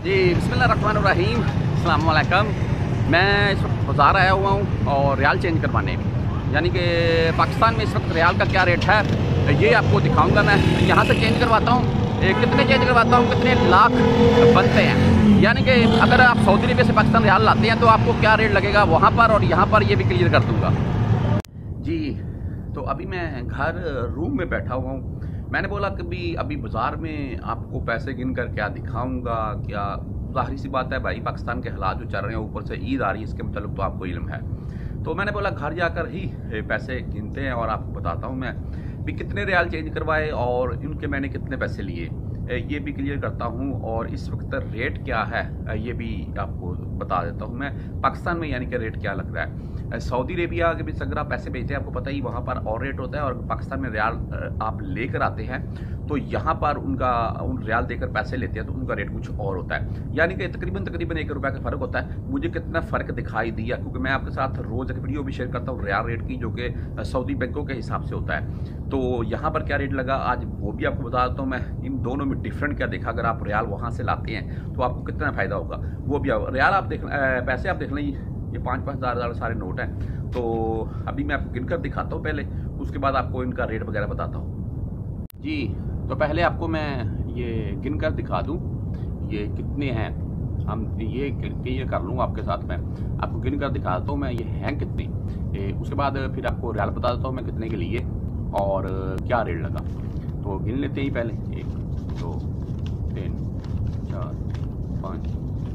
जी बिस्मिल्लाहिर्रहमानिर्रहीम, अस्सलाम वालेकुम। मैं इस वक्त बाज़ार आया हुआ हूँ और रियाल चेंज करवाने, यानी कि पाकिस्तान में इस वक्त रियाल का क्या रेट है ये आपको दिखाऊंगा। मैं यहाँ से चेंज करवाता हूँ, कितने चेंज करवाता हूँ, कितने लाख बनते हैं, यानी कि अगर आप सऊदी अरबिया से पाकिस्तान रियाल लाते हैं तो आपको क्या रेट लगेगा वहाँ पर और यहाँ पर, ये भी क्लियर कर दूँगा। जी तो अभी मैं घर रूम में बैठा हुआ हूँ। मैंने बोला कि अभी बाज़ार में आपको पैसे गिन कर क्या दिखाऊंगा, क्या ज़ाहिर सी बात है भाई, पाकिस्तान के हालात जो चल रहे हैं, ऊपर से ईद आ रही है, इसके मतलब तो आपको इल्म है। तो मैंने बोला घर जाकर ही पैसे गिनते हैं और आपको बताता हूँ मैं भी कितने रियाल चेंज करवाए और इनके मैंने कितने पैसे लिए, ये भी क्लियर करता हूँ। और इस वक्त रेट क्या है ये भी आपको बता देता हूँ मैं, पाकिस्तान में यानी कि रेट क्या लग रहा है। सऊदी अरेबिया के बीच अगर आप पैसे भेजते हैं, आपको पता ही वहाँ पर और रेट होता है, और पाकिस्तान में रियाल आप लेकर आते हैं तो यहाँ पर उन रियाल देकर पैसे लेते हैं तो उनका रेट कुछ और होता है, यानी कि तकरीबन ₹1 का फ़र्क होता है। मुझे कितना फ़र्क दिखाई दिया, क्योंकि मैं आपके साथ रोज़ एक वीडियो भी शेयर करता हूँ रियाल रेट की, जो कि सऊदी बैंकों के हिसाब से होता है। तो यहाँ पर क्या रेट लगा आज वो भी आपको बता देता हूँ मैं। इन दोनों में डिफरेंट क्या देखा, अगर आप रियाल वहाँ से लाते हैं तो आपको कितना फ़ायदा होगा वो भी। रियाल आप पैसे आप देख लें, ये 5-5 हज़ार सारे नोट हैं। तो अभी मैं आपको गिनकर दिखाता हूँ पहले, उसके बाद आपको इनका रेट वगैरह बताता हूँ। जी तो पहले आपको मैं ये गिनकर दिखा दूँ ये कितने हैं। हम ये क्लियर कर लूँगा आपके साथ, मैं आपको गिनकर दिखाता हूँ मैं ये हैं कितने। उसके बाद फिर आपको रियाल बता देता हूँ मैं कितने के लिए और क्या रेट लगा। तो गिन लेते ही पहले 1 2 3 4 5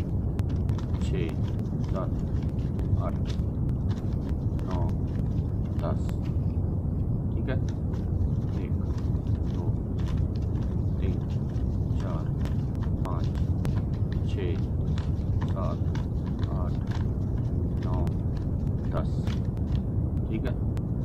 6 7 8 9 10, ठीक है। 1 2 3 4 5 6 7 8 9 10, ठीक है।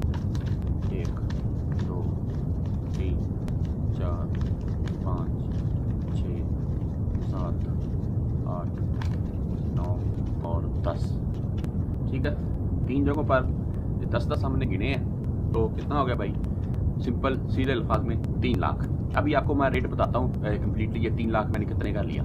1 2 3 4 5 6 7 8 9 और 10, ठीक है। 3 जगहों पर 10-10 हमने गिने हैं, तो कितना हो गया भाई, सिंपल सीधे अल्फाज में 3 लाख। अभी आपको मैं रेट बताता हूँ कम्प्लीटली, ये 3 लाख मैंने कितने का लिया।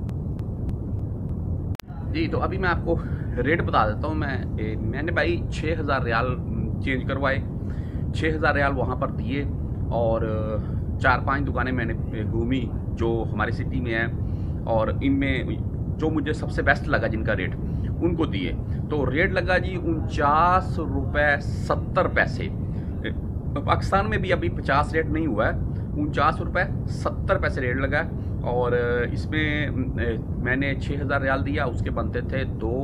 जी तो अभी मैं आपको रेट बता देता हूँ मैंने भाई 6,000 रियाल चेंज करवाए, 6,000 रियाल वहाँ पर दिए, और 4-5 दुकानें मैंने घूमी जो हमारी सिटी में है, और इनमें जो मुझे सबसे बेस्ट लगा जिनका रेट उनको दिए। तो रेट लगा जी ₹49.70। पाकिस्तान में भी अभी 50 रेट नहीं हुआ है, ₹49.70 रेट लगा। और इसमें मैंने 6,000 रियाल दिया, उसके बनते थे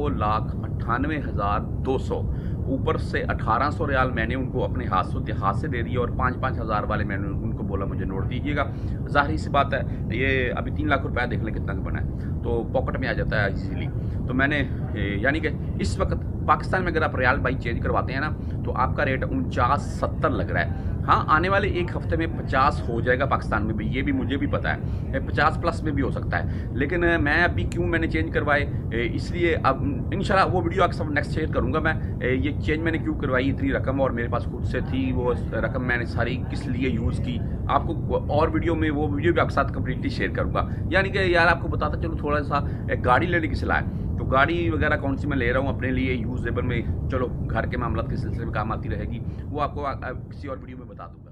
2,98,200। ऊपर से 1,800 रियाल मैंने उनको अपने हाथ से दे दिया, और 5-5 हज़ार वाले मैंने उनको बोला मुझे नोट दीजिएगा। ज़ाहिर सी बात है, ये अभी 3 लाख रुपया देख लें कितना बना है, तो पॉकेट में आ जाता है इजीली। तो मैंने यानी कि इस वक्त पाकिस्तान में अगर आप रियाल बाई चेंज करवाते हैं ना, तो आपका रेट 49.70 लग रहा है। हाँ, आने वाले 1 हफ्ते में 50 हो जाएगा पाकिस्तान में भी, ये भी मुझे भी पता है, 50 प्लस में भी हो सकता है। लेकिन मैं अभी क्यों मैंने चेंज करवाए, इसलिए अब इंशाल्लाह वो वीडियो आपके साथ नेक्स्ट शेयर करूंगा मैं। ये चेंज मैंने क्यों करवाई, इतनी रकम और मेरे पास खुद से थी, वो रकम मैंने सारी किस लिए यूज़ की, आपको और वीडियो में वो वीडियो भी आपके साथ कम्प्लीटली शेयर करूँगा। यानी कि यार आपको बताता चलो थोड़ा सा, गाड़ी लेने की सलाह है, तो गाड़ी वगैरह कौन सी मैं ले रहा हूँ अपने लिए यूजेबल में, चलो घर के मामला के सिलसिले में काम आती रहेगी, वो आपको किसी और वीडियो में बता दूँ।